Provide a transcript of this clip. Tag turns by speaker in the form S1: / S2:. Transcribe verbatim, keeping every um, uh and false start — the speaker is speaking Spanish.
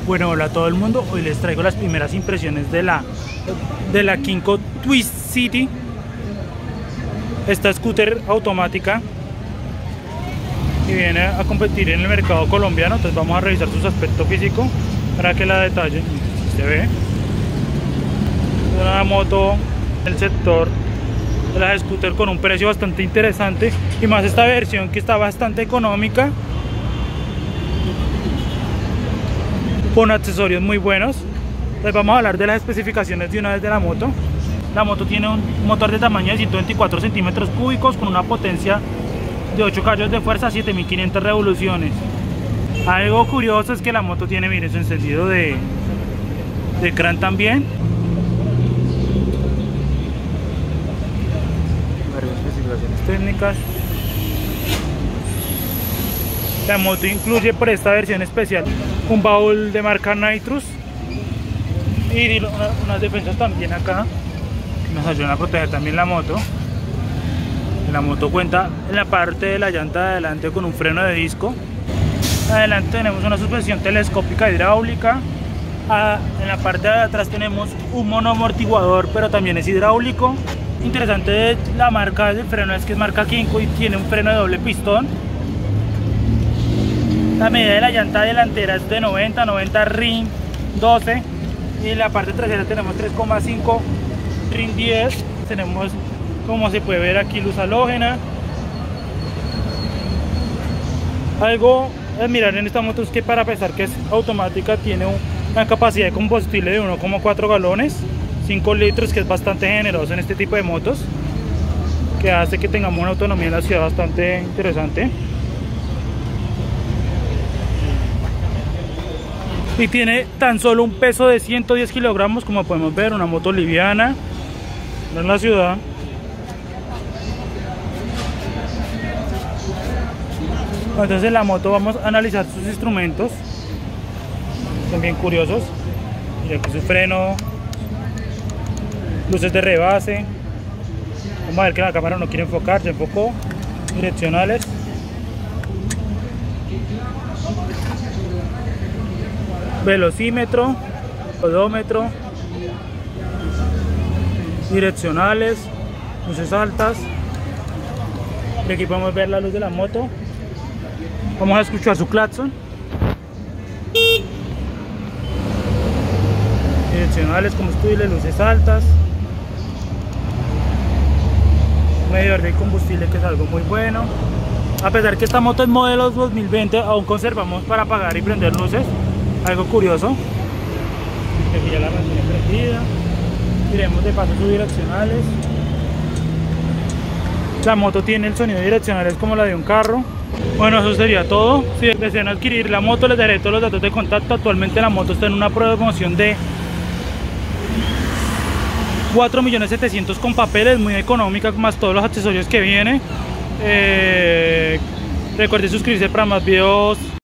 S1: Bueno, hola a todo el mundo, hoy les traigo las primeras impresiones de la de la Kinko Twist City. Esta scooter automática y viene a competir en el mercado colombiano. Entonces vamos a revisar su aspecto físico para que la detalle. Si se ve, es una moto del sector de las scooter con un precio bastante interesante, y más esta versión que está bastante económica, con accesorios muy buenos. Entonces vamos a hablar de las especificaciones de una vez de la moto. La moto tiene un motor de tamaño de ciento veinticuatro centímetros cúbicos con una potencia de ocho caballos de fuerza, siete mil quinientas revoluciones. Algo curioso es que la moto tiene, miren, su encendido de, de crán también. Varias especificaciones técnicas. La moto incluye, por esta versión especial, un baúl de marca Nitrus y una, unas defensas también acá que nos ayudan a proteger también la moto. La moto cuenta en la parte de la llanta de adelante con un freno de disco. Adelante tenemos una suspensión telescópica hidráulica. Ah, en la parte de atrás tenemos un monoamortiguador, pero también es hidráulico. Interesante de la marca del freno es que es marca Kinko y tiene un freno de doble pistón. La medida de la llanta delantera es de noventa, noventa rin doce, y en la parte trasera tenemos tres coma cinco rin diez. Tenemos, como se puede ver aquí, luz halógena. Algo a mirar en esta moto es que, para pesar que es automática, tiene una capacidad de combustible de uno coma cuatro galones, cinco litros, que es bastante generoso en este tipo de motos, que hace que tengamos una autonomía en la ciudad bastante interesante. Y tiene tan solo un peso de ciento diez kilogramos, como podemos ver, una moto liviana en la ciudad. Entonces, en la moto vamos a analizar sus instrumentos, son bien curiosos. Mira, aquí su freno, luces de rebase. Vamos a ver que la cámara no quiere enfocar, se enfocó. Direccionales, velocímetro, odómetro, direccionales, luces altas. Y aquí podemos ver la luz de la moto. Vamos a escuchar su claxon. Direccionales, combustible, luces altas, medidor de combustible, que es algo muy bueno. A pesar que esta moto es modelo dos mil veinte, aún conservamos para apagar y prender luces. Algo curioso. Aquí ya la mantiene prendida. Miremos de paso sus direccionales. La moto tiene el sonido de direccionales como la de un carro. Bueno, eso sería todo. Si desean adquirir la moto, les daré todos los datos de contacto. Actualmente la moto está en una promoción de cuatro millones setecientos con papeles, muy económica, más todos los accesorios que viene. Eh, recuerden suscribirse para más videos